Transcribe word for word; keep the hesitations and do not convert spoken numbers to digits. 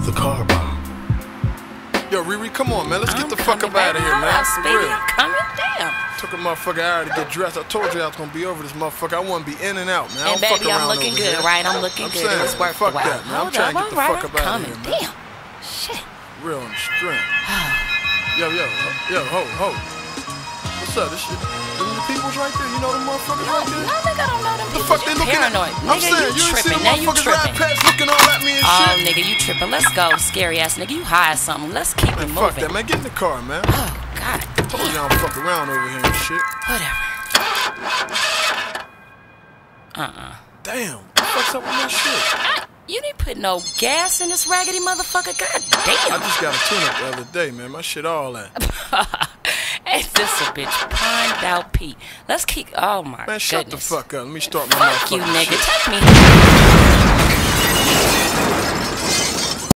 the car bomb. Yo, Riri, come on, man. Let's I'm get the fuck up right out of here, man. For real. I'm coming down. Took a motherfucker hour to get dressed. I told you I was gonna be over this motherfucker. I want to be in and out, man. I And don't baby, fuck I'm around looking over good, here. right? I'm looking I'm good. saying, It was worth fuck the while. that, man. I'm Hold trying up, to get the all fuck right, up out I'm of here, coming. man. Damn. Shit. Real on the strength. Yo, yo, yo, ho, ho. What's up? This shit. Them the peoples right there. You know them motherfuckers No, right there? no, nigga, I don't know them The people. fuck they You looking at? paranoid. I'm Nigga, saying, you you ain't seen tripping. them Now you motherfuckers ride tripping. past looking all at me and Oh, shit. nigga, you tripping. Let's go. Scary ass nigga. You high or something. Let's keep Man, it fuck moving. that, man. Get in the car, man. Oh, God. Told you I don't fuck around over here and shit. Whatever. Uh-uh. Damn. What the fuck's up with my shit? I, you didn't put no gas in this raggedy motherfucker. God damn. I just got a tune-up the other day, man. My shit all that. Ain't this a bitch primed out Pete? Let's keep. Oh my Man, shut goodness. the fuck up. Let me start my Fuck you, motherfucking nigga. shit. Take me.